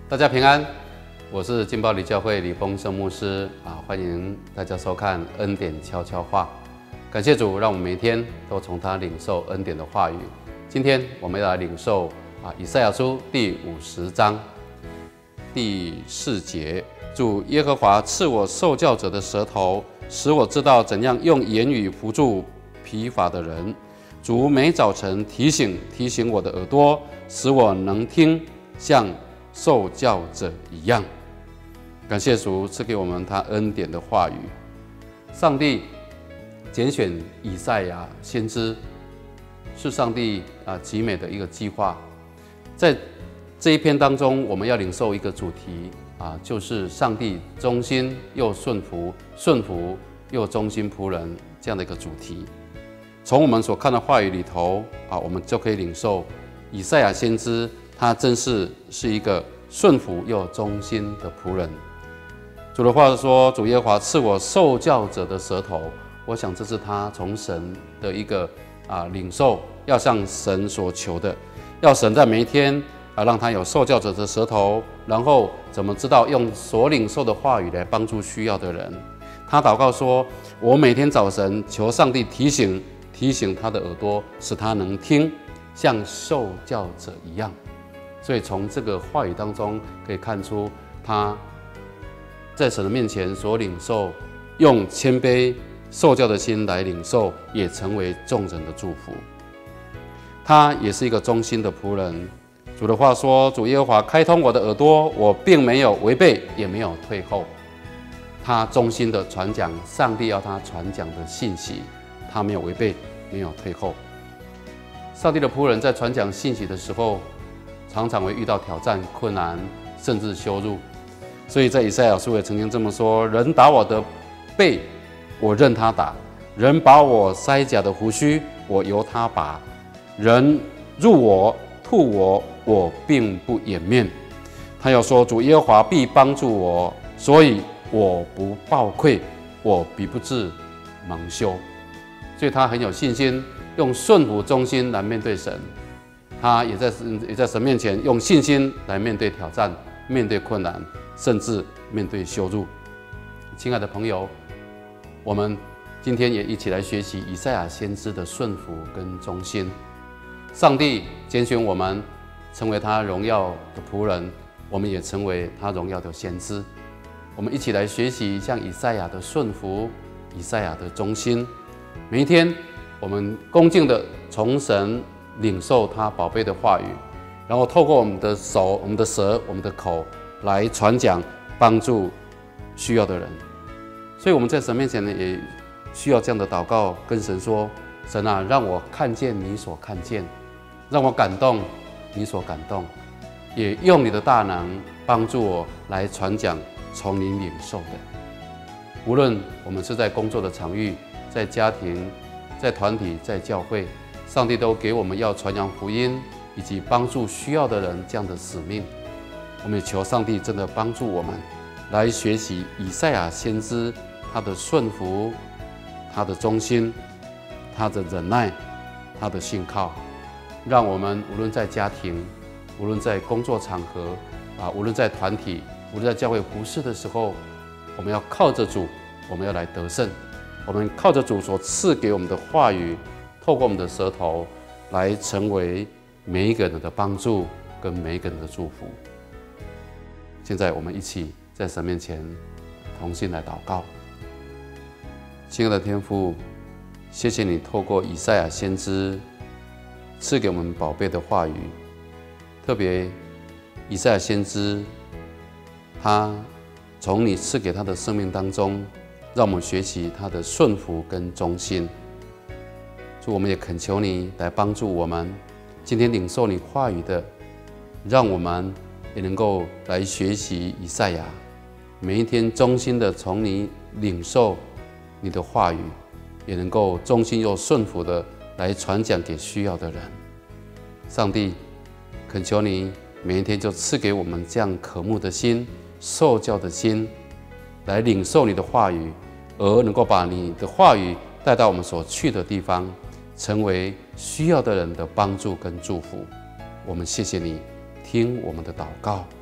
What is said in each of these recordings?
大家平安，我是金宝里教会李丰盛牧师欢迎大家收看恩典悄悄话。感谢主，让我们每一天都从他领受恩典的话语。今天我们要来领受以赛亚书第50章第4节。主耶和华赐我受教者的舌头，使我知道怎样用言语扶助疲乏的人。主每早晨提醒我的耳朵，使我能听，像受教者一样。感谢主赐给我们他恩典的话语。上帝拣选以赛亚先知，是上帝极美的一个计划。在这一篇当中，我们要领受一个主题就是上帝忠心又顺服，顺服又忠心仆人这样的一个主题。从我们所看的话语里头我们就可以领受以赛亚先知他真是一个顺服又忠心的仆人。主的话说，主耶和华赐我受教者的舌头，我想这是他从神的一个领受，要向神所求的，要神在每一天让他有受教者的舌头，然后怎么知道用所领受的话语来帮助需要的人。他祷告说，我每天早晨求上帝提醒他的耳朵，使他能听，像受教者一样。所以从这个话语当中可以看出，他在神的面前所领受，用谦卑受教的心来领受，也成为众人的祝福。他也是一个忠心的仆人。主的话说，主耶和华开通我的耳朵，我并没有违背，也没有退后。他忠心的传讲上帝要他传讲的信息，他没有违背，没有退后。上帝的仆人在传讲信息的时候，常常会遇到挑战、困难，甚至羞辱。所以在以赛亚书也曾经这么说：人打我的背，我任他打；人拔我腮甲的胡须，我由他拔；人入我、吐我，我并不掩面。他要说，主耶和华必帮助我，所以我不抱愧，我必不致蒙羞。所以他很有信心，用顺服忠心来面对神。他也在神面前用信心来面对挑战，面对困难，甚至面对羞辱。亲爱的朋友，我们今天也一起来学习以赛亚先知的顺服跟忠心。上帝拣选我们成为他荣耀的仆人，我们也成为他荣耀的先知。我们一起来学习像以赛亚的顺服，以赛亚的忠心。每一天我们恭敬的从神领受他宝贝的话语，然后透过我们的手、我们的舌、我们的口来传讲，帮助需要的人。所以我们在神面前呢，也需要这样的祷告，跟神说：神啊，让我看见你所看见，让我感动你所感动，也用你的大能帮助我来传讲从你领受的。无论我们是在工作的场域，在家庭，在团体，在教会，上帝都给我们要传扬福音以及帮助需要的人这样的使命。我们也求上帝真的帮助我们来学习以赛亚先知他的顺服，他的忠心，他的忍耐，他的信靠，让我们无论在家庭，无论在工作场合无论在团体，无论在教会服事的时候，我们要靠着主，我们要来得胜。我们靠着主所赐给我们的话语，透过我们的舌头来成为每一个人的帮助跟每一个人的祝福。现在我们一起在神面前同心来祷告。亲爱的天父，谢谢你透过以赛亚先知赐给我们宝贝的话语，特别以赛亚先知，他从你赐给他的生命当中，让我们学习他的顺服跟忠心。主，我们也恳求你来帮助我们，今天领受你话语的，让我们也能够来学习以赛亚，每一天忠心的从你领受你的话语，也能够忠心又顺服的来传讲给需要的人。上帝，恳求你每一天就赐给我们这样渴慕的心、受教的心，来领受你的话语，而能够把你的话语带到我们所去的地方，成为需要的人的帮助跟祝福。我们谢谢你，听我们的祷告，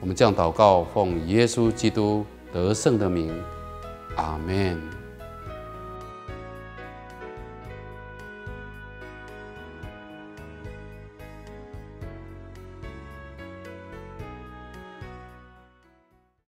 我们这样祷告，奉耶稣基督得胜的名，阿们。